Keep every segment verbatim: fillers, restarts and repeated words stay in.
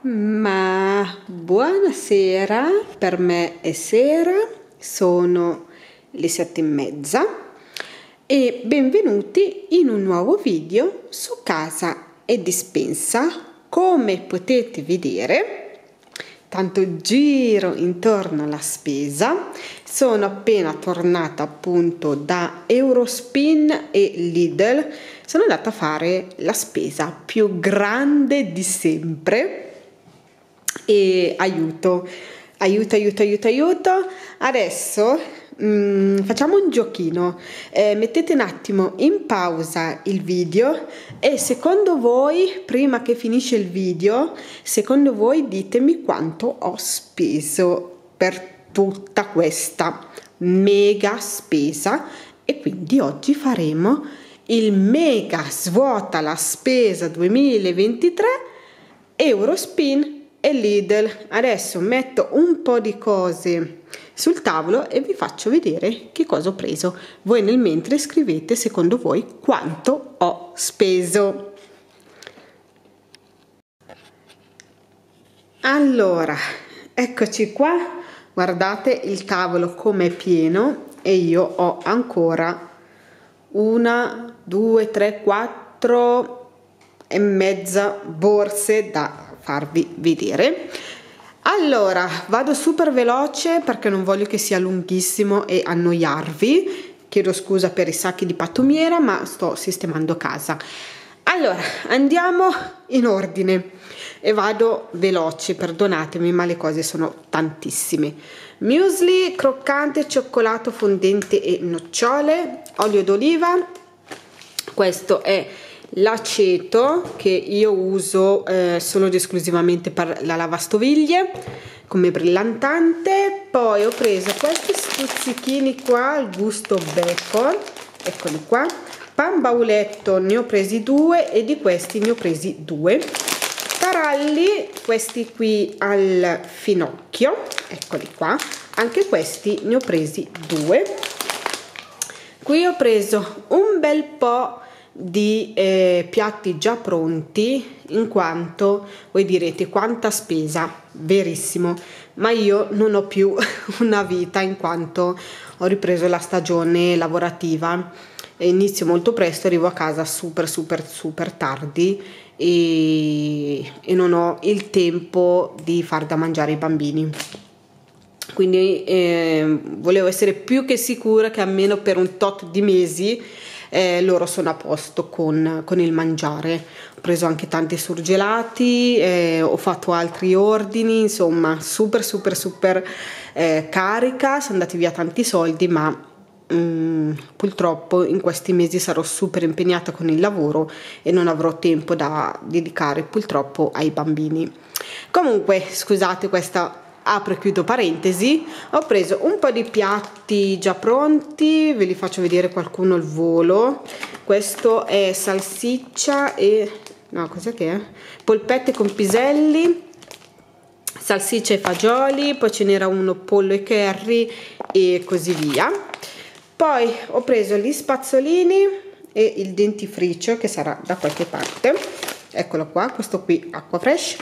Ma buonasera, per me è sera, sono le sette e mezza e benvenuti in un nuovo video su casa e dispensa. Come potete vedere, tanto giro intorno alla spesa. Sono appena tornata appunto da Eurospin e Lidl. Sono andata a fare la spesa più grande di sempre e aiuto, aiuto, aiuto, aiuto, aiuto. Adesso mm, facciamo un giochino. Eh, mettete un attimo in pausa il video e secondo voi, prima che finisce il video, secondo voi ditemi quanto ho speso per tutta questa mega spesa. E quindi oggi faremo il mega svuota la spesa duemilaventitré Eurospin e Lidl. Adesso metto un po' di cose sul tavolo e vi faccio vedere che cosa ho preso. Voi nel mentre scrivete secondo voi quanto ho speso. Allora, eccoci qua. Guardate il tavolo come è pieno e io ho ancora una, due, tre, quattro e mezza borse da farvi vedere. Allora vado super veloce perché non voglio che sia lunghissimo e annoiarvi. Chiedo scusa per i sacchi di pattumiera, ma sto sistemando casa. Allora andiamo in ordine e vado veloce, perdonatemi ma le cose sono tantissime. Muesli croccante, cioccolato fondente e nocciole, olio d'oliva. Questo è l'aceto che io uso eh, solo ed esclusivamente per la lavastoviglie come brillantante. Poi ho preso questi stuzzichini qua al gusto bacon, eccoli qua. Pan bauletto ne ho presi due e di questi ne ho presi due. Taralli, questi qui al finocchio, eccoli qua, anche questi ne ho presi due. Qui ho preso un bel po' di eh, piatti già pronti, in quanto voi direte quanta spesa, verissimo, ma io non ho più una vita in quanto ho ripreso la stagione lavorativa e inizio molto presto, arrivo a casa super super super tardi e, e non ho il tempo di far da mangiare ai bambini. Quindi eh, volevo essere più che sicura che almeno per un tot di mesi eh, loro sono a posto con, con il mangiare. Ho preso anche tanti surgelati, eh, ho fatto altri ordini, insomma super super super eh, carica, sono andati via tanti soldi, ma mm, purtroppo in questi mesi sarò super impegnata con il lavoro e non avrò tempo da dedicare purtroppo ai bambini. Comunque scusate questa apro e chiudo parentesi. Ho preso un po' di piatti già pronti, ve li faccio vedere qualcuno al volo. Questo è salsiccia e no, cos'è che è? Polpette con piselli, salsiccia e fagioli, poi ce n'era uno pollo e curry e così via. Poi ho preso gli spazzolini e il dentifricio che sarà da qualche parte, eccolo qua, questo qui acqua fresh.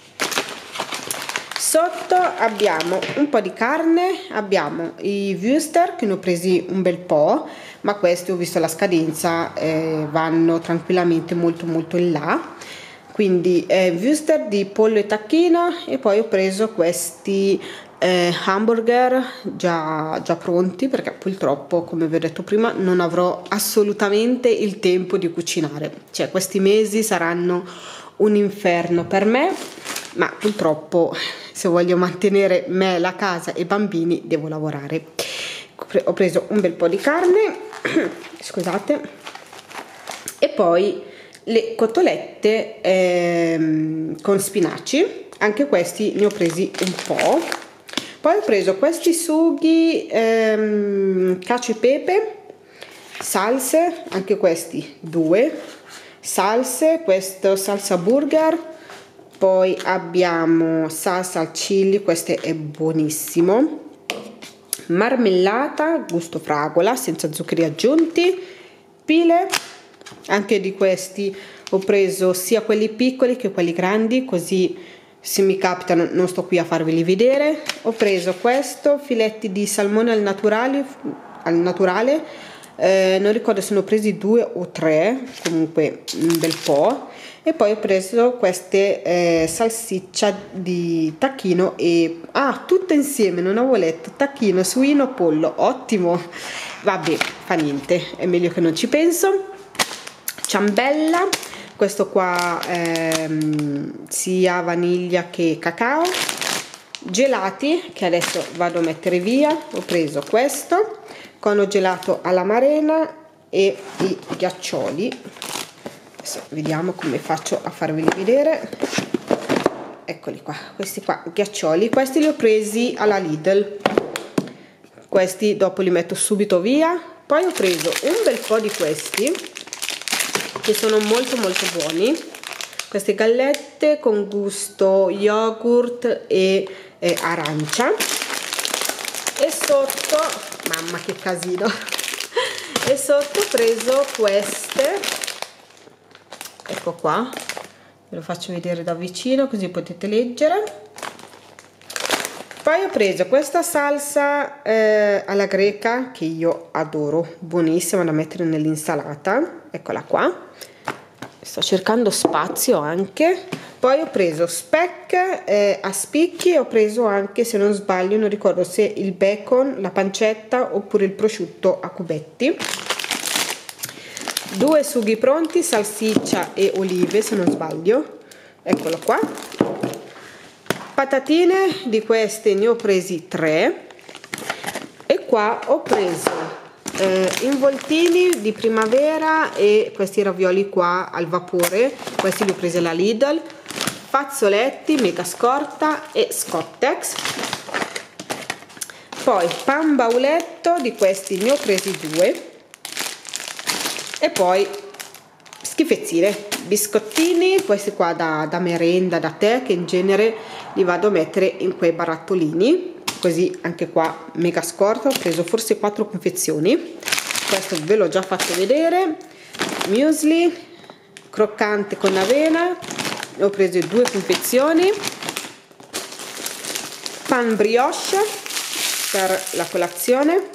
Sotto abbiamo un po' di carne, abbiamo i Wüster che ne ho presi un bel po', ma questi ho visto la scadenza, eh, vanno tranquillamente molto molto in là. Quindi eh, Wüster di pollo e tacchino, e poi ho preso questi eh, hamburger già, già pronti perché purtroppo, come vi ho detto prima, non avrò assolutamente il tempo di cucinare. Cioè questi mesi saranno un inferno per me, ma purtroppo se voglio mantenere me, la casa e i bambini devo lavorare. Ho preso un bel po' di carne scusate, e poi le cotolette ehm, con spinaci, anche questi ne ho presi un po'. Poi ho preso questi sughi ehm, cacio e pepe, salse, anche questi due salse, questo salsa burger. Poi abbiamo salsa al chili, questo è buonissimo, marmellata gusto fragola senza zuccheri aggiunti, pile, anche di questi ho preso sia quelli piccoli che quelli grandi, così se mi capitano non sto qui a farveli vedere. Ho preso questo, filetti di salmone al naturale, al naturale. Eh, non ricordo se ne ho presi due o tre, comunque un bel po'. E poi ho preso queste eh, salsiccia di tacchino e ah, tutte insieme, non avevo letto, tacchino, suino, pollo, ottimo. Vabbè, fa niente, è meglio che non ci penso. Ciambella, questo qua ehm, sia vaniglia che cacao. Gelati che adesso vado a mettere via. Ho preso questo cono gelato all'amarena e i ghiaccioli. Adesso vediamo come faccio a farveli vedere. Eccoli qua, questi qua ghiaccioli, questi li ho presi alla Lidl, questi dopo li metto subito via. Poi ho preso un bel po' di questi che sono molto molto buoni, queste gallette con gusto yogurt e eh, arancia. E sotto, mamma che casino, e sotto ho preso queste, ecco qua, ve lo faccio vedere da vicino così potete leggere. Poi ho preso questa salsa eh, alla greca che io adoro, buonissima da mettere nell'insalata, eccola qua, sto cercando spazio anche. Poi ho preso speck eh, a spicchi, ho preso anche, se non sbaglio, non ricordo se il bacon, la pancetta oppure il prosciutto a cubetti. Due sughi pronti, salsiccia e olive se non sbaglio, eccolo qua. Patatine, di queste ne ho presi tre. E qua ho preso eh, involtini di primavera e questi ravioli qua al vapore, questi li ho presi alla Lidl. Fazzoletti mega scorta e Scottex. Poi pan bauletto, di questi ne ho presi due. E poi schifezzine, biscottini, questi qua da, da merenda, da tè, che in genere li vado a mettere in quei barattolini, così anche qua mega scorta. Ho preso forse quattro confezioni, questo ve l'ho già fatto vedere. Muesli croccante con avena, ne ho preso due confezioni. Pan brioche per la colazione.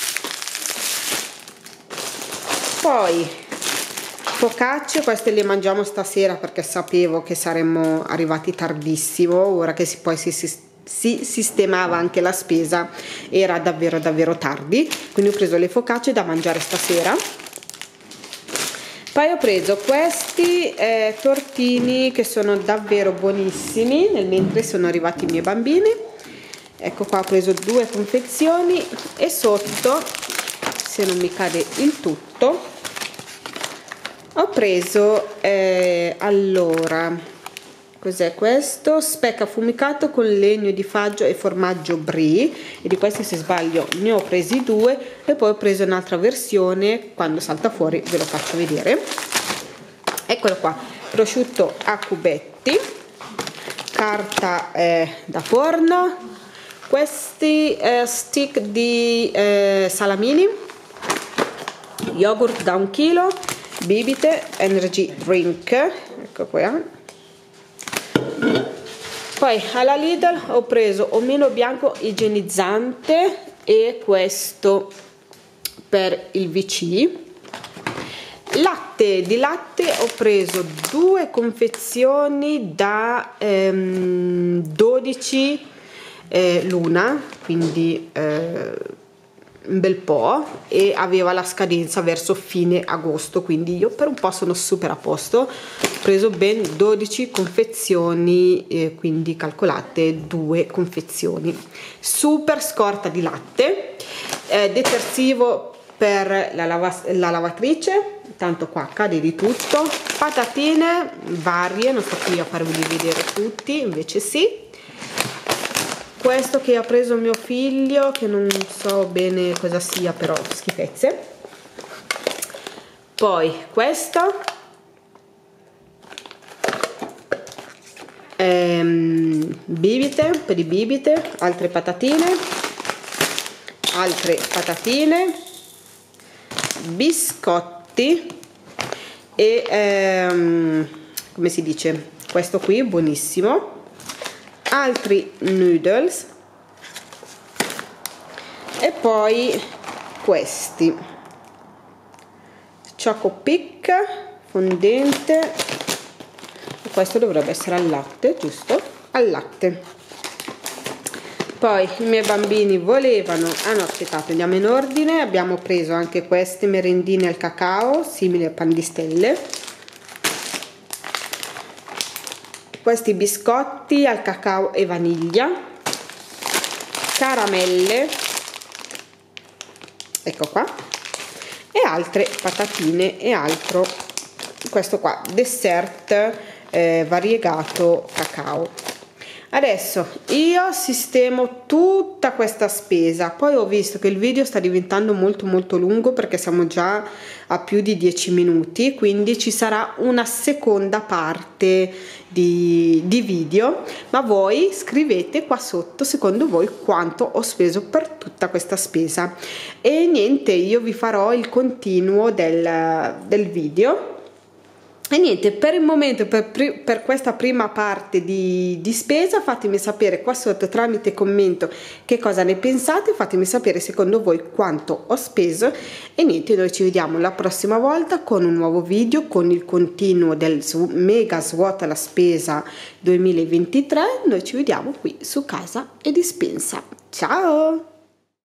Poi focacce, queste le mangiamo stasera perché sapevo che saremmo arrivati tardissimo, ora che si, poi si, si, si sistemava anche la spesa, era davvero davvero tardi, quindi ho preso le focacce da mangiare stasera. Poi ho preso questi eh, tortini che sono davvero buonissimi, nel mentre sono arrivati i miei bambini. Ecco qua, ho preso due confezioni. E sotto, se non mi cade il tutto, ho preso eh, allora, cos'è questo? Speck affumicato con legno di faggio e formaggio brie, e di questi, se sbaglio, ne ho presi due. E poi ho preso un'altra versione, quando salta fuori ve lo faccio vedere. Eccolo qua, prosciutto a cubetti, carta eh, da forno, questi eh, stick di eh, salamini, yogurt da un chilo, bibite, energy drink, ecco qua. Poi alla Lidl ho preso omino bianco igienizzante e questo per il V C. Latte, di latte ho preso due confezioni da ehm, dodici eh, l'una, quindi eh, un bel po', e aveva la scadenza verso fine agosto, quindi io per un po' sono super a posto. Ho preso ben dodici confezioni, eh, quindi calcolate due confezioni. Super scorta di latte, eh, detersivo per la, lava la lavatrice, tanto qua cade di tutto. Patatine varie, non sto qui a farvi vedere tutti, invece sì. Questo che ha preso mio figlio, che non so bene cosa sia, però schifezze. Poi questo, ehm, bibite, un po' di bibite, altre patatine, altre patatine, biscotti e ehm, come si dice, questo qui buonissimo, altri noodles e poi questi Choco Pick fondente, questo dovrebbe essere al latte, giusto? Al latte. Poi i miei bambini volevano, ah no aspettate, andiamo in ordine, abbiamo preso anche queste merendine al cacao simili a pan di stelle, questi biscotti al cacao e vaniglia, caramelle, ecco qua, e altre patatine e altro, questo qua dessert eh, variegato cacao. Adesso io sistemo tutta questa spesa, poi ho visto che il video sta diventando molto molto lungo perché siamo già a più di dieci minuti, quindi ci sarà una seconda parte di, di video, ma voi scrivete qua sotto secondo voi quanto ho speso per tutta questa spesa e niente, io vi farò il continuo del, del video. E niente, per il momento, per, per questa prima parte di, di spesa, fatemi sapere qua sotto tramite commento che cosa ne pensate, fatemi sapere secondo voi quanto ho speso e niente, noi ci vediamo la prossima volta con un nuovo video, con il continuo del mega svuota la spesa duemilaventitré, noi ci vediamo qui su Casa e Dispensa. Ciao!